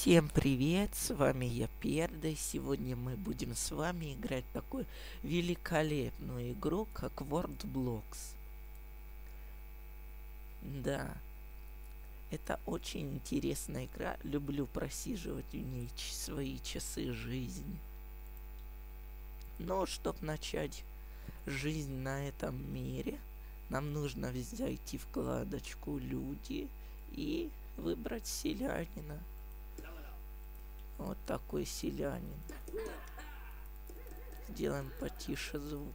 Всем привет, с вами я Перда. Сегодня мы будем с вами играть такую великолепную игру, как World Blocks. Да, это очень интересная игра. Люблю просиживать в ней свои часы жизни. Но чтобы начать жизнь на этом мире, нам нужно зайти в вкладочку «Люди» и выбрать селянина. Вот такой селянин. Сделаем потише звук.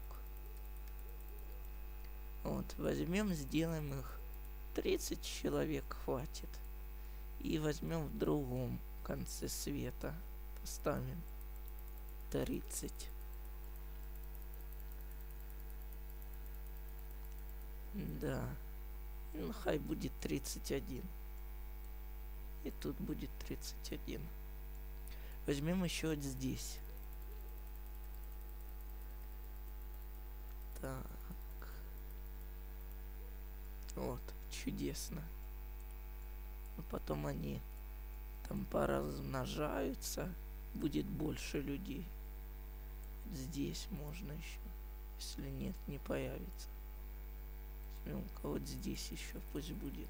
Вот, возьмем, сделаем их 30 человек хватит. И возьмем в другом конце света. Поставим 30. Да. Ну, хай будет 31. И тут будет 31. Возьмем еще вот здесь. Так. Вот, чудесно. Но потом они там поразмножаются. Будет больше людей. Здесь можно еще. Если нет, не появится. Возьмем-ка вот здесь еще пусть будет.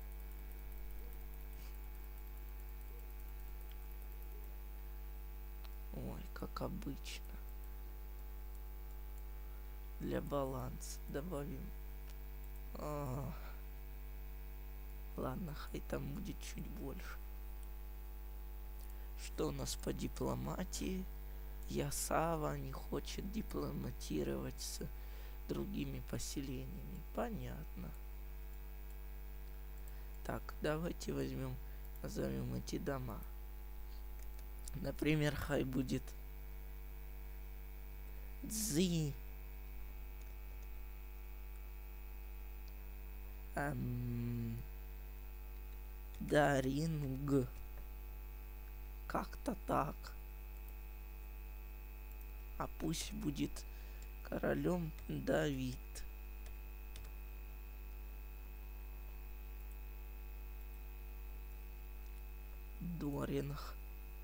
Ой, как обычно. Для баланса добавим. Ладно, хай там будет чуть больше. Что у нас по дипломатии? Ясава не хочет дипломатировать с другими поселениями. Понятно. Так, давайте возьмем, назовем эти дома. Например, хай будет Цзи. Даринг. Как-то так. А пусть будет королем Давид. Доринг.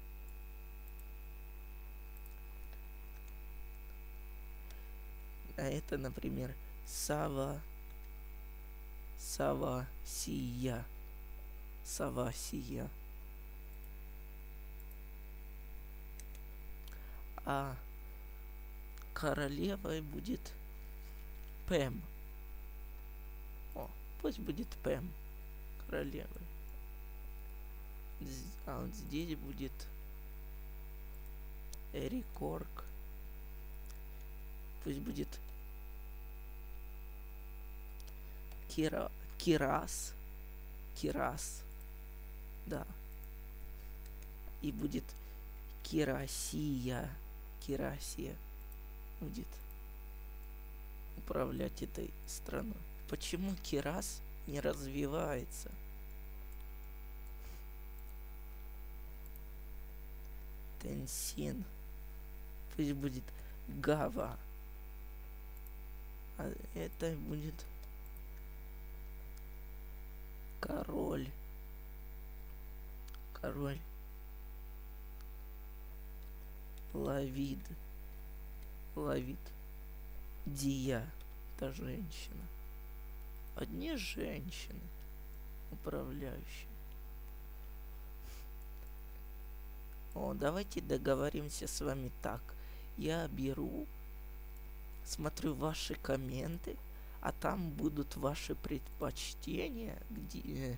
А это, например, Савасия. Савасия. А королевой будет Пэм. О, пусть будет Пэм королевой. А вот здесь будет Эрикорг. Пусть будет Кирас. Да. И будет Кирасия будет управлять этой страной. Почему Кирас не развивается? Тенсин. Пусть будет Гава. А это будет король. Лавид. Дия. Это женщина. Одни женщины управляющие. О, давайте договоримся с вами так. Я беру, смотрю ваши комменты, а там будут ваши предпочтения, где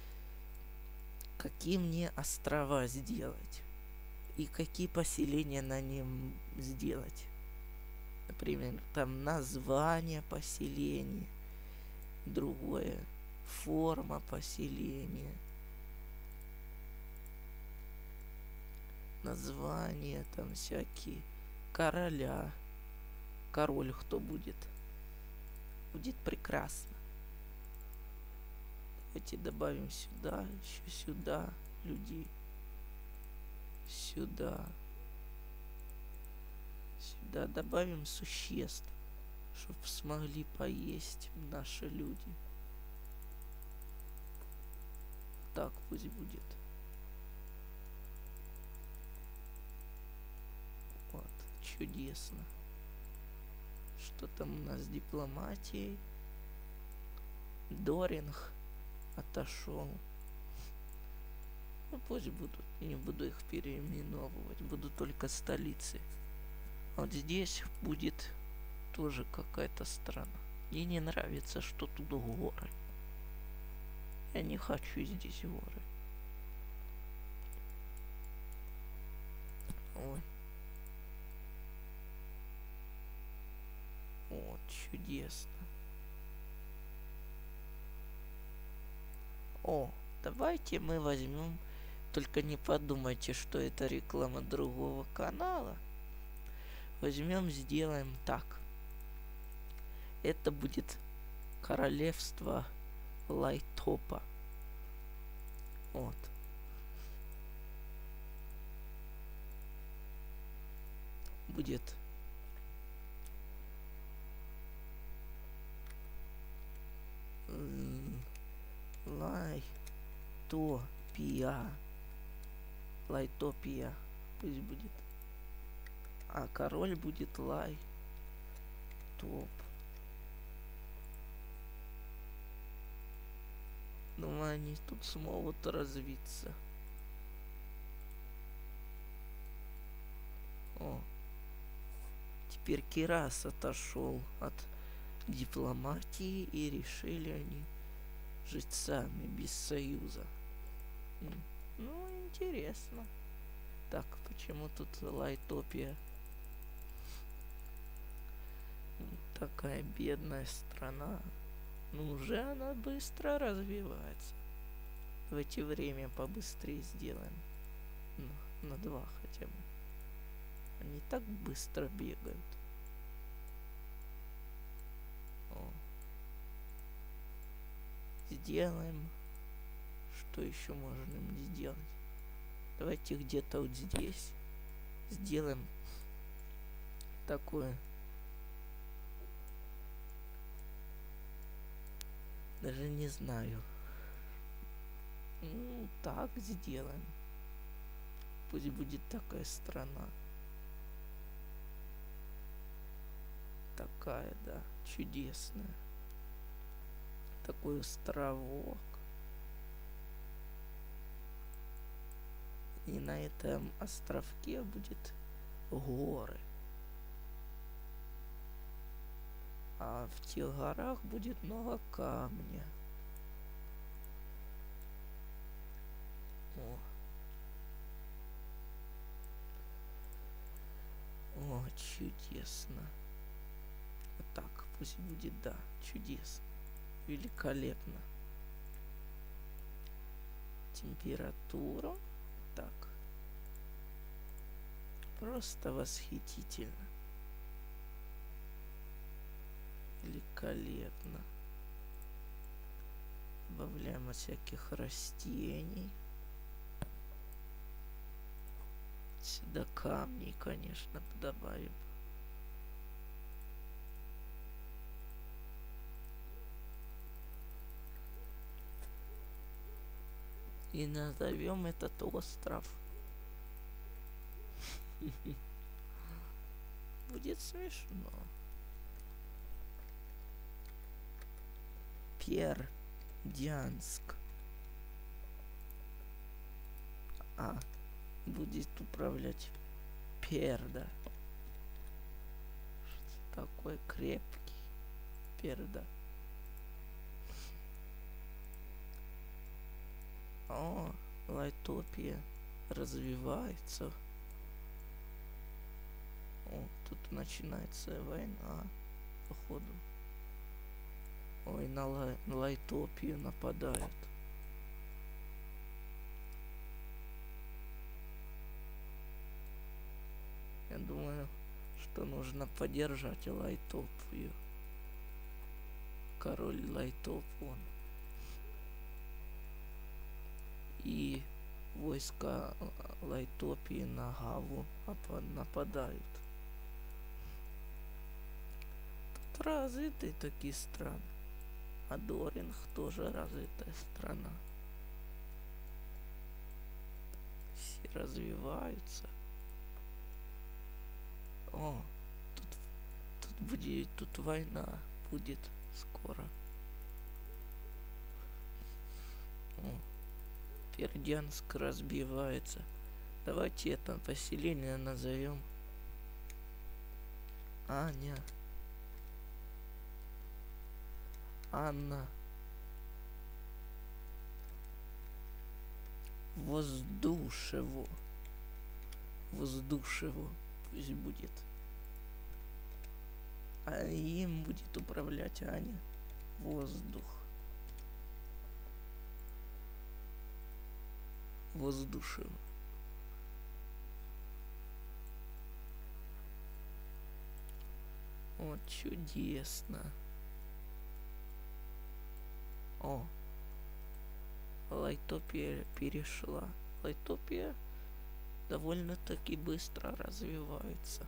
какие мне острова сделать и какие поселения на нем сделать. Например, там название поселения, другое, форма поселения, названия там всякие, короля. Король кто будет? Будет прекрасно. Давайте добавим сюда, еще сюда людей. Сюда добавим существ, чтобы смогли поесть наши люди. Так пусть будет. чудесно. Что там у нас с дипломатией? Доринг отошел. Ну пусть будут. Не буду их переименовывать. Буду только столицы. Вот здесь будет тоже какая-то страна. Мне не нравится, что тут горы. Я не хочу здесь горы. Ой. Вот, чудесно. О, давайте мы возьмем... Только не подумайте, что это реклама другого канала. Возьмем, сделаем так. Это будет королевство Лайтопа. Вот. Будет Лайтопия. Лайтопия. Пусть будет. А король будет Лайтоп. Думаю, они тут смогут развиться. О. Теперь Кирас отошел от дипломатии, и решили они жить сами, без союза. Ну, интересно. Так, почему тут Лайтопия? Такая бедная страна. Ну, уже она быстро развивается. Давайте время побыстрее сделаем. На 2 хотя бы. Они так быстро бегают. О. Сделаем. Что еще можем сделать? Давайте где-то вот здесь сделаем такое. Даже не знаю. Ну, так сделаем. Пусть будет такая страна. Такая, да, чудесная. Такой островок. И на этом островке будет горы. А в тех горах будет много камня. О, чудесно. Вот так пусть будет, да, чудесно. Великолепно. Температура. Так. Просто восхитительно. Великолепно. Добавляем всяких растений. Сюда камней, конечно, добавим. И назовем этот остров. Будет смешно. Пердянск. А, будет управлять Перда. Что такой крепкий Перда. О, Лайтопия развивается. О, тут начинается война, походу. Ой, на Лайтопию нападают. Я думаю, что нужно поддержать Лайтопию. Король Лайтоп он. И войска Лайтопии на Гаву нападают. Тут развитые такие страны. А Доринг тоже развитая страна. Все развиваются. О, тут, тут война будет скоро. О, Бердянск разбивается. Давайте это поселение назовем Аня. Анна. Воздушево. Воздушево пусть будет. А им будет управлять Аня. Воздух. Воздушево. Вот чудесно. О, Лайтопия перешла. Лайтопия довольно-таки быстро развивается.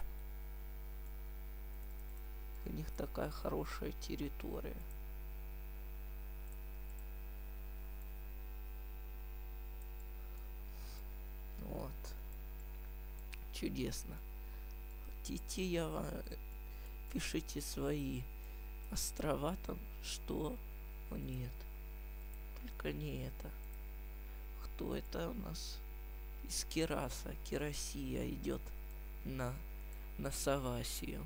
У них такая хорошая территория. Вот. Чудесно. Хотите, я вам... Пишите свои острова там, что... О, нет. Только не это. Кто это у нас? Из Кираса. Кирасия идет на Савасию.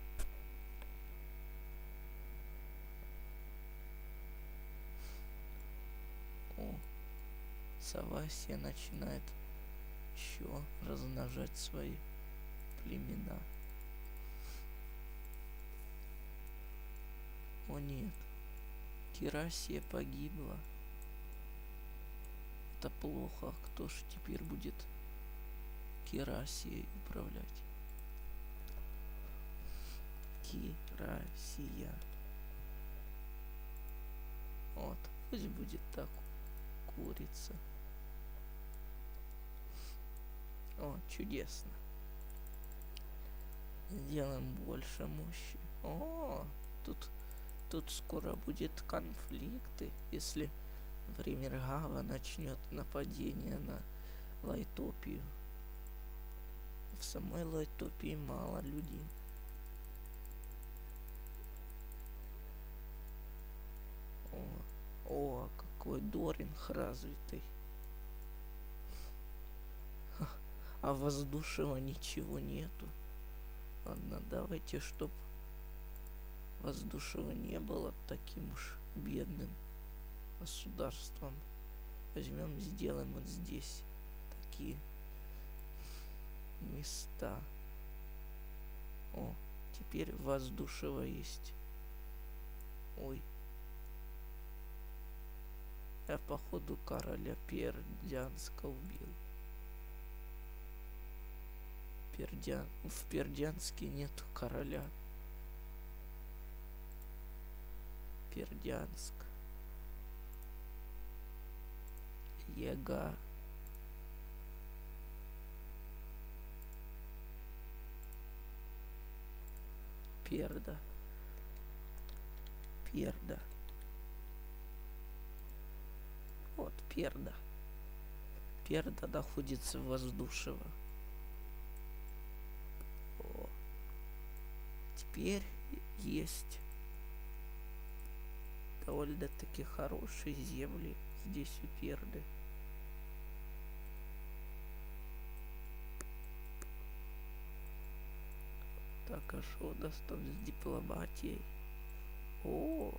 О, Савасия начинает еще размножать свои племена. О нет, Кирасия погибла. Это плохо. Кто ж теперь будет Кирасией управлять? Кирасия. Вот, пусть будет так. Курица. О, чудесно. Сделаем больше мощи. О, тут скоро будет конфликты, если Времиргава начнет нападение на Лайтопию. В самой Лайтопии мало людей. О, какой Доринг развитый. А воздушного ничего нету. Ладно, давайте, чтоб воздушного не было таким уж бедным государством. Возьмем, сделаем вот здесь такие места. О, теперь воздушего есть. Ой. Я, походу, короля Бердянска убил. В Бердянске нету короля. Бердянск. Ега. Перда. Вот, Перда. Перда находится в Воздушево. О. Теперь есть довольно-таки хорошие земли здесь у Перды. Так, а что у нас там с дипломатией? О!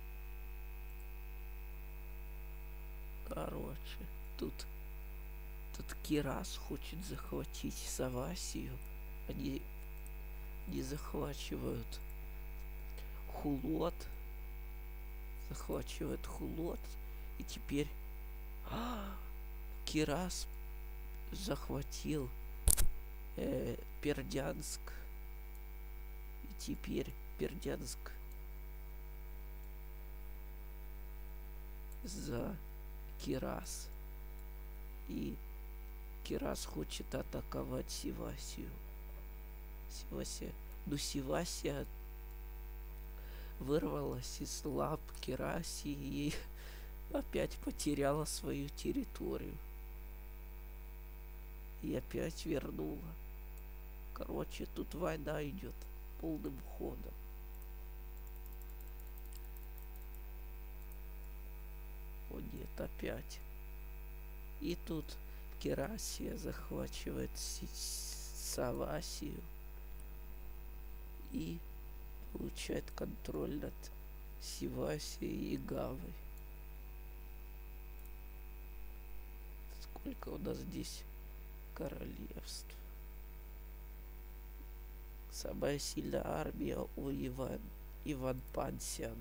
Короче, тут Кирас хочет захватить Савасию. Они захвачивают Хулот. И теперь Кирас захватил Бердянск. И теперь Бердянск за Кирас. И Кирас хочет атаковать Севасию. Севасия вырвалась из лап Кирасии и опять потеряла свою территорию. И опять вернула Короче, тут война идет полным ходом. О нет, опять. И тут Керасия захватывает Савасию и получает контроль над Севасией и Гавой. Сколько у нас здесь королевств? Самая сильная армия у Иван Пансиан.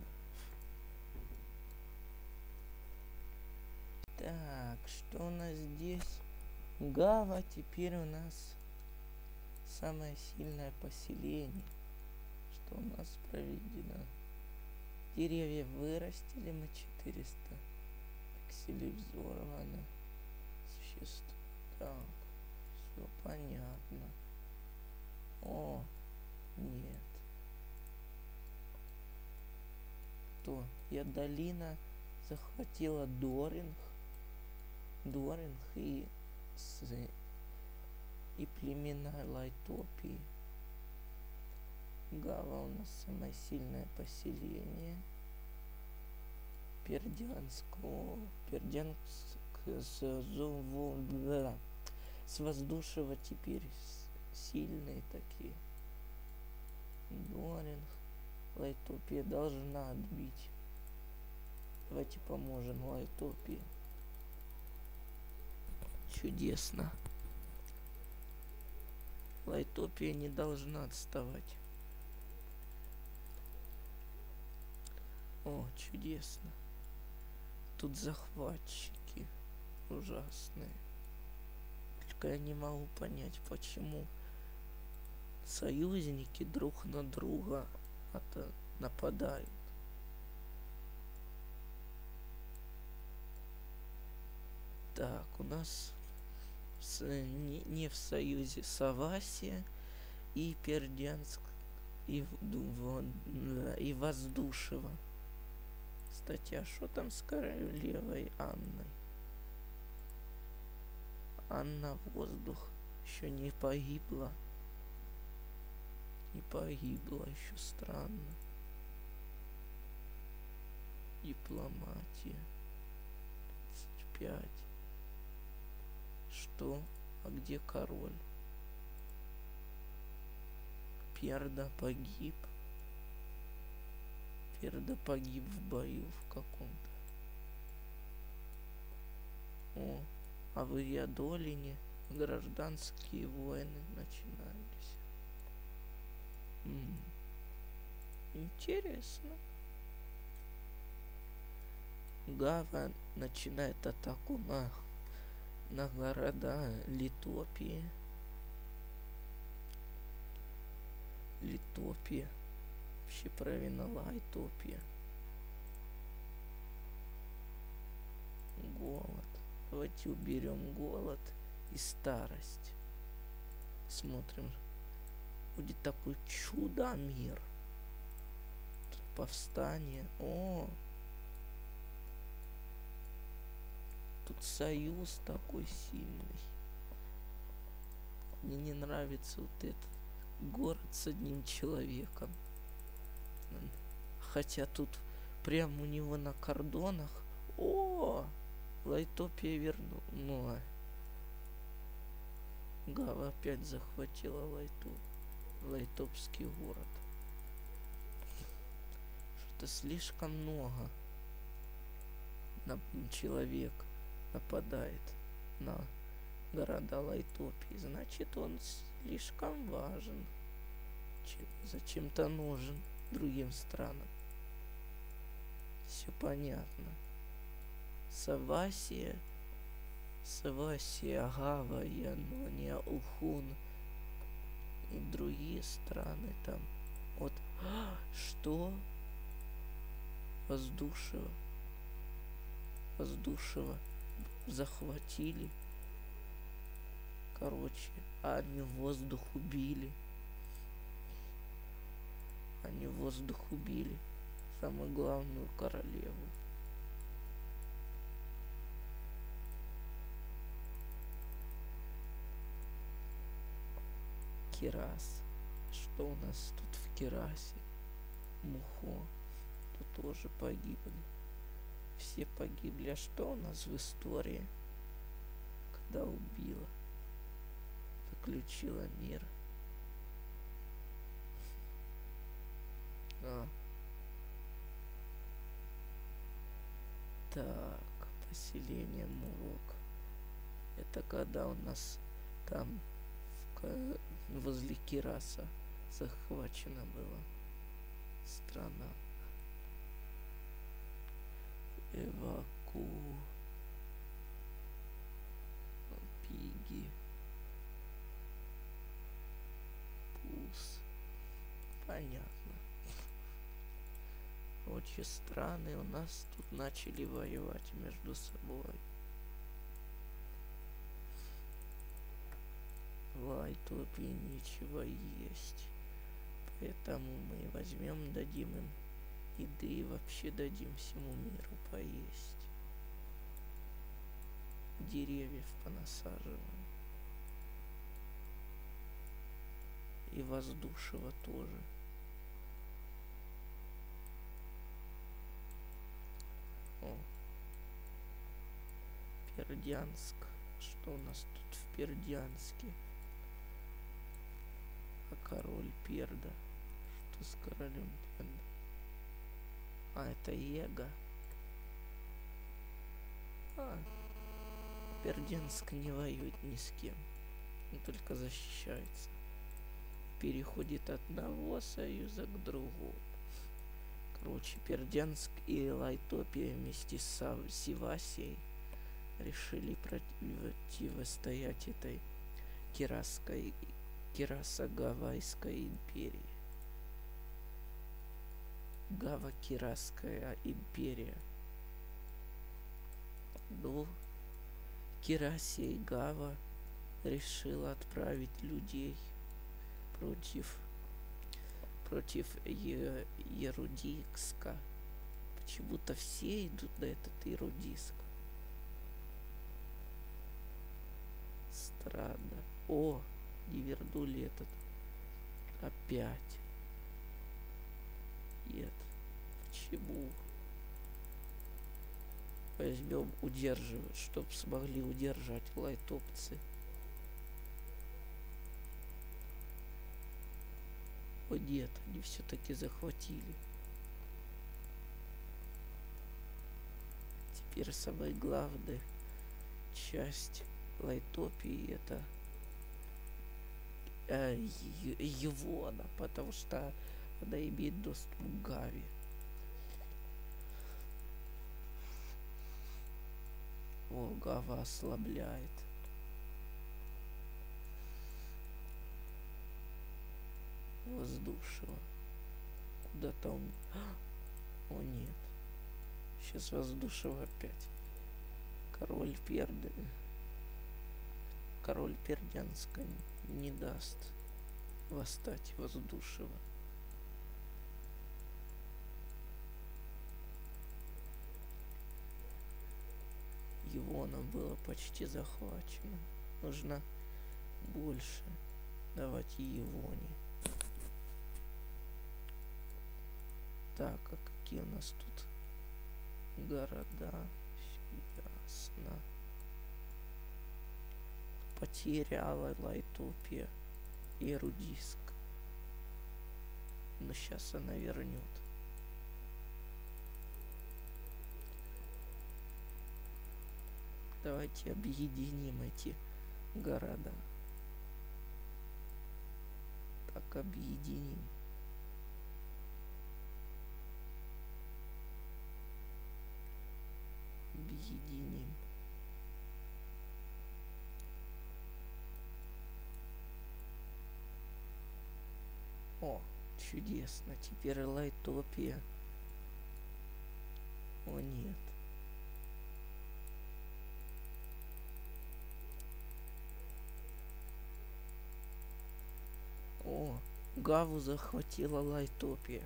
Так, что у нас здесь? Гава теперь у нас самое сильное поселение. Что у нас проведено? Деревья вырастили мы 400. Пикселей взорвано. Существ. Так, все понятно. О, нет. Кто? Я долина захватила Доринг и племена Лайтопии. Гава у нас самое сильное поселение. Пердянск с воздушного теперь сильные такие. Доринг. Лайтопия должна отбить. Давайте поможем Лайтопии. Чудесно. Лайтопия не должна отставать. О, чудесно. Тут захватчики ужасные. Только я не могу понять, почему союзники друг на друга нападают. Так, у нас не в союзе Савасия и Пердянск и Воздушево. Кстати, а что там с королевой Анной? Анна Воздух еще не погибла. Не погибла еще, странно. Дипломатия. 35. Что? А где король? Перда погиб. Перда погиб в бою в каком-то. О, а в Иадолине гражданские войны начинались. Интересно. Гава начинает атаку на города Литопии. Литопия. Вообще правильно, Лайтопия. Голод. Давайте уберем голод и старость. Смотрим. Будет такой чудо-мир. Тут повстание. О! Тут союз такой сильный. Мне не нравится вот этот город с одним человеком. Хотя тут прямо у него на кордонах. О! Лайтопия вернула. Гава опять захватила Лайтопский город. Что-то слишком много человек нападает на города Лайтопии. Значит, он слишком важен. Зачем-то нужен другим странам. Все понятно. Савасия, Гава, Янония, Ухун и другие страны там. Вот. Что? Воздушево захватили. Короче, они воздух убили. Самую главную королеву. Кирас. Что у нас тут в Кирасе? Мухо. Тут тоже погибли. Все погибли. А что у нас в истории? Когда убила? Заключила мир. Так, поселение Мурок. Это когда у нас там возле Кираса захвачена была страна. Эваку. Пиги. Пус. Понятно. Очень страны у нас тут начали воевать между собой. В Айтопии нечего есть. Поэтому мы возьмем, дадим им еды и вообще дадим всему миру поесть. Деревьев понасаживаем. И воздушего тоже. О. Пердянск. Что у нас тут в Пердянске? А король Перда. Что с королем Перда? А, это Ега. Пердянск не воюет ни с кем. Он только защищается. Переходит от одного союза к другому. Короче, Пердянск и Лайтопия вместе с Севасией решили противостоять этой Кирасо-Гавайской империи. Гава-Кирасская империя. Ну, Кирасия и Гава решила отправить людей против Ерудиска. Почему-то все идут на этот Ерудиск. Странно. О, не вернули этот. Опять. Нет. Почему? Возьмем удерживать, чтоб смогли удержать лайтопцы. О нет, они все-таки захватили. Теперь самая главная часть Лайтопии это Евона, потому что она имеет доступ к Гаве. О, Гава ослабляет. Воздушного. Куда-то он... О, нет. Сейчас воздушного опять. Король Пердянска не даст восстать воздушного. Евона было почти захвачено. Нужно больше давать Евоне. Так, а какие у нас тут города? Ясно. Потеряла Лайтопия и Ерудиск. Но сейчас она вернет. Давайте объединим эти города. Так, объединим. Объединим. О, чудесно. Теперь Лайтопия. О, нет. О, Гаву захватила Лайтопия.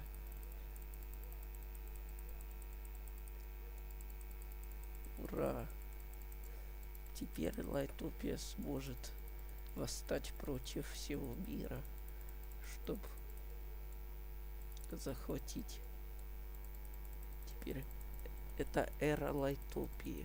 Ура! Теперь Лайтопия сможет восстать против всего мира, чтобы захватить. Теперь это эра Лайтопии.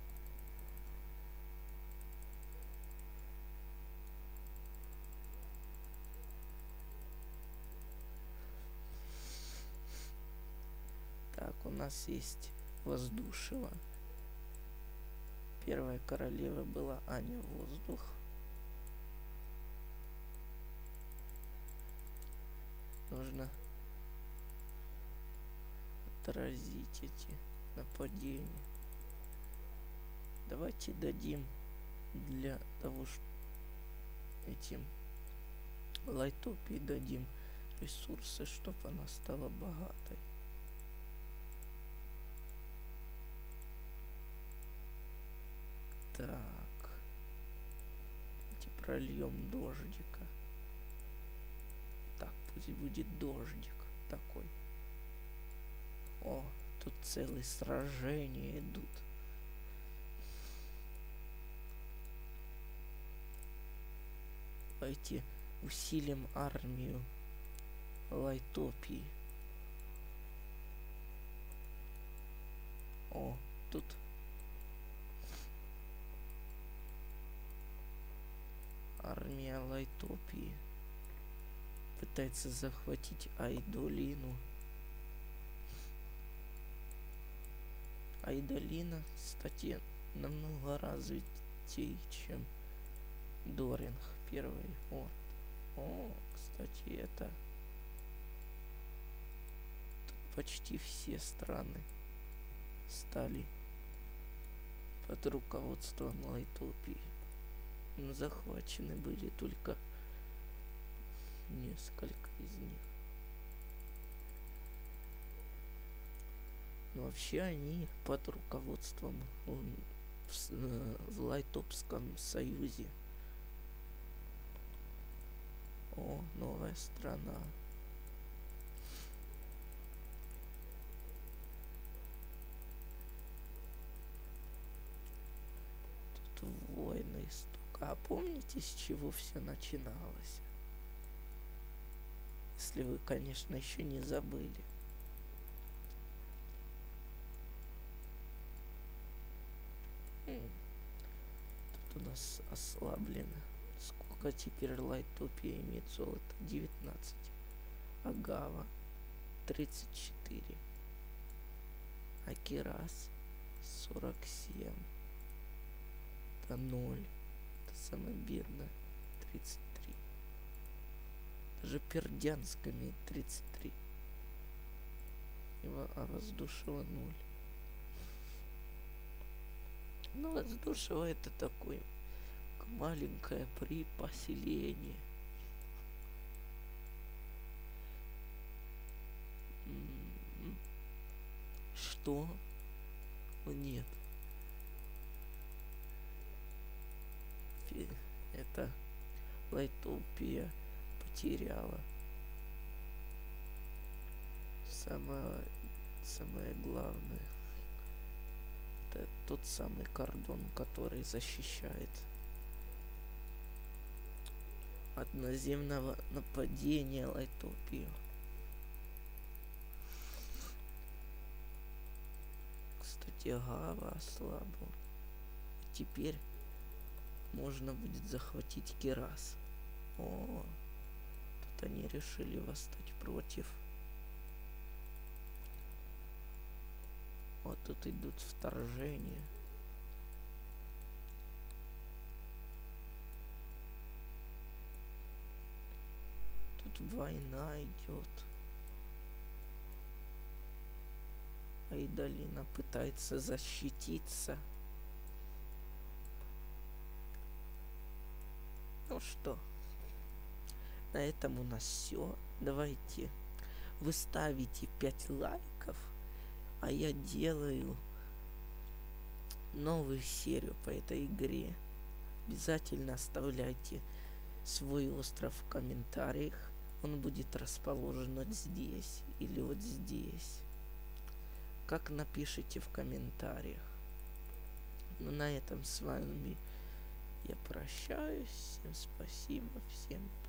Так, у нас есть Воздушева. Первая королева была Аня Воздух. Нужно отразить эти нападения. Давайте дадим для того, что этим Лайтопии дадим ресурсы, чтобы она стала богатой. Так. Давайте прольем дождика. Так, пусть будет дождик такой. О, тут целые сражения идут. Давайте усилим армию Лайтопии. О, тут армия Лайтопии пытается захватить Айдолину. Айдолина, кстати, намного развитей, чем Доринг первый. Вот. О, кстати, это тут почти все страны стали под руководством Лайтопии. Но захвачены были только несколько из них. Но вообще они под руководством в Лайтопском союзе. О, новая страна. Тут войны столько. А помните, с чего все начиналось? Если вы, конечно, еще не забыли. Тут у нас ослаблено. Сколько теперь Лайтопия имеет золото? 19. Агава 34. Акирас 47. Это 0. Это самое бедное. 33. Даже Пердянск имеет 33. А Воздушева 0. Ну, Воздушева это такой маленькое поселение. Что? Нет. Это Лайтопия потеряла. Самое главное. Это тот самый кордон, который защищает от наземного нападения Лайтопию. Кстати, Гава ослабла. Теперь можно будет захватить Кирас. О, тут они решили восстать против. Вот тут идут вторжения. Тут война идет. Айдолина пытается защититься. Ну что, на этом у нас все. Давайте вы ставите 5 лайков, а я делаю новую серию по этой игре. Обязательно оставляйте свой остров в комментариях. Он будет расположен вот здесь или вот здесь. Как напишите в комментариях. Ну, на этом с вами я прощаюсь. прощаюсь. Всем спасибо, всем